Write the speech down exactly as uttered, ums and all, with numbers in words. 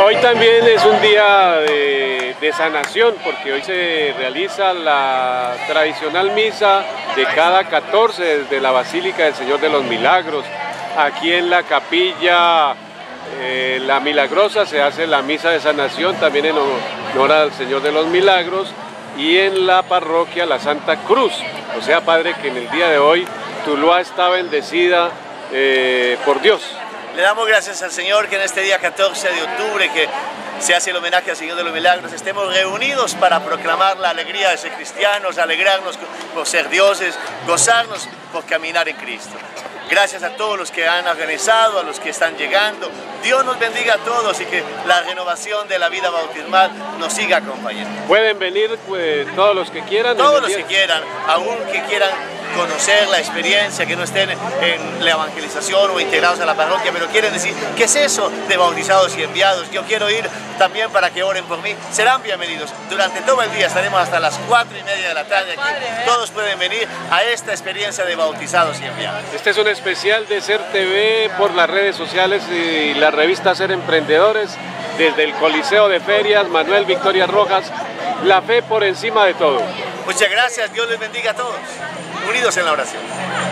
Hoy también es un día de, de sanación, porque hoy se realiza la tradicional misa de cada catorce desde la Basílica del Señor de los Milagros. Aquí en la capilla eh, La Milagrosa se hace la misa de sanación, también en honor al Señor de los Milagros, y en la parroquia La Santa Cruz. O sea, Padre, que en el día de hoy Tuluá está bendecida eh, por Dios. Le damos gracias al Señor que en este día catorce de octubre, que se hace el homenaje al Señor de los Milagros, estemos reunidos para proclamar la alegría de ser cristianos, alegrarnos por ser dioses, gozarnos por caminar en Cristo. Gracias a todos los que han organizado, a los que están llegando. Dios nos bendiga a todos y que la renovación de la vida bautismal nos siga acompañando. Pueden venir pues, todos los que quieran. Todos los que quieran, aún que quieran conocer la experiencia, que no estén en la evangelización o integrados a la parroquia, pero quieren decir, ¿qué es eso de bautizados y enviados? Yo quiero ir también para que oren por mí. Serán bienvenidos. Durante todo el día estaremos hasta las cuatro y media de la tarde aquí. Todos pueden venir a esta experiencia de bautizados y enviados. Este es un especial de Ser T V por las redes sociales y la revista Ser Emprendedores, desde el Coliseo de Ferias, Manuel Victoria Rojas, la fe por encima de todo. Muchas gracias, Dios les bendiga a todos, unidos en la oración.